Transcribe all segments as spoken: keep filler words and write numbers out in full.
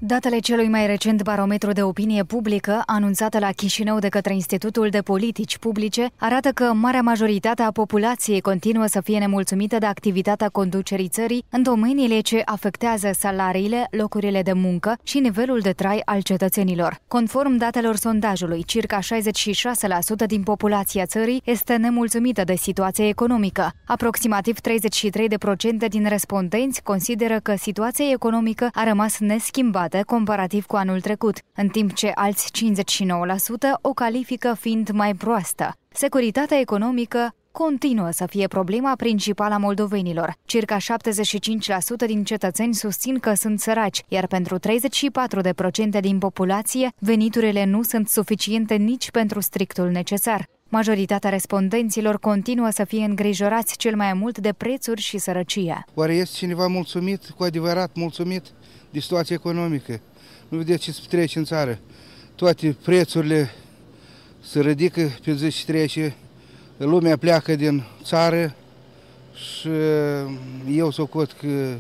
Datele celui mai recent barometru de opinie publică, anunțată la Chișinău de către Institutul de Politici Publice, arată că marea majoritate a populației continuă să fie nemulțumită de activitatea conducerii țării în domeniile ce afectează salariile, locurile de muncă și nivelul de trai al cetățenilor. Conform datelor sondajului, circa șaizeci și șase la sută din populația țării este nemulțumită de situația economică. Aproximativ treizeci și trei la sută din respondenți consideră că situația economică a rămas neschimbată comparativ cu anul trecut, în timp ce alți cincizeci și nouă la sută o califică fiind mai proastă. Securitatea economică continuă să fie problema principală a moldovenilor. Circa șaptezeci și cinci la sută din cetățeni susțin că sunt săraci, iar pentru treizeci și patru la sută din populație, veniturile nu sunt suficiente nici pentru strictul necesar. Majoritatea respondenților continuă să fie îngrijorați cel mai mult de prețuri și sărăcie. Oare este cineva mulțumit, cu adevărat mulțumit de situația economică? Nu vedeți ce se petrece în țară. Toate prețurile se ridică pe zi și trece, lumea pleacă din țară și eu socot că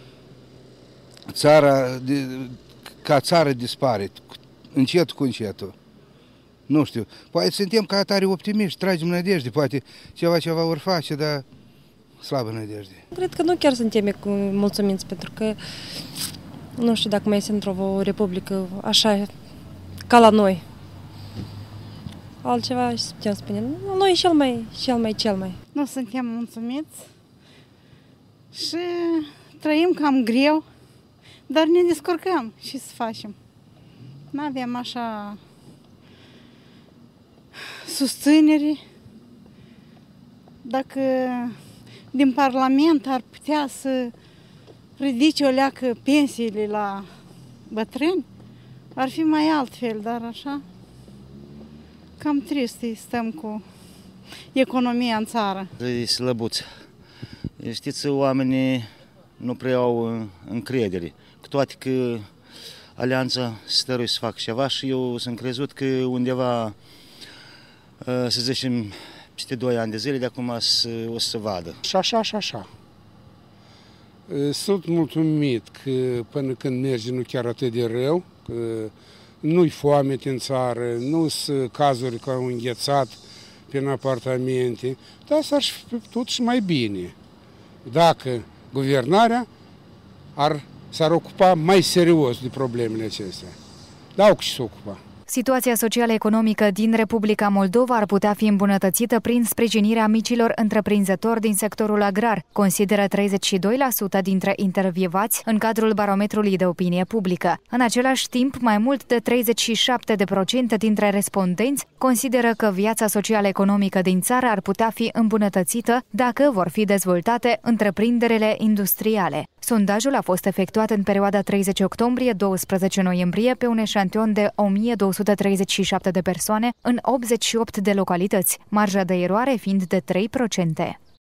țara, ca țară dispare, încet cu încetul. Nu știu, poate suntem ca atare optimiști, tragem nădejde, poate ceva ceva vor face, dar slabă nădejde. Cred că nu chiar suntem mulțumiți, pentru că nu știu dacă mai este într-o republică așa ca la noi. Altceva ce putem spune. Noi cel mai, cel mai, cel mai. Nu suntem mulțumiți și trăim cam greu, dar ne descurcăm. Ce să facem? Nu avem așa susținere. Dacă din Parlament ar putea să ridice o leacă pensiile la bătrâni, ar fi mai altfel, dar așa cam trist stăm cu economia în țară. E slăbuță. Știți, oamenii nu prea au încredere, cu toate că alianța stăruie să facă ceva și eu sunt crezut că undeva, să zicem, peste doi ani de zile de acum o să se vadă. Și așa, și așa. Sunt mulțumit că până când merge nu chiar atât de rău, că nu-i foamete în țară, nu sunt cazuri că au înghețat prin apartamente, dar s-ar fi putut și mai bine dacă guvernarea ar, s-ar ocupa mai serios de problemele acestea. Dar au ce să ocupa. Situația socială-economică din Republica Moldova ar putea fi îmbunătățită prin sprijinirea micilor întreprinzători din sectorul agrar, consideră treizeci și doi la sută dintre intervievați în cadrul barometrului de opinie publică. În același timp, mai mult de treizeci și șapte la sută dintre respondenți consideră că viața socială-economică din țară ar putea fi îmbunătățită dacă vor fi dezvoltate întreprinderile industriale. Sondajul a fost efectuat în perioada treizeci octombrie - doisprezece noiembrie pe un eșantion de o mie două sute treizeci și șapte de persoane în optzeci și opt de localități, marja de eroare fiind de trei la sută.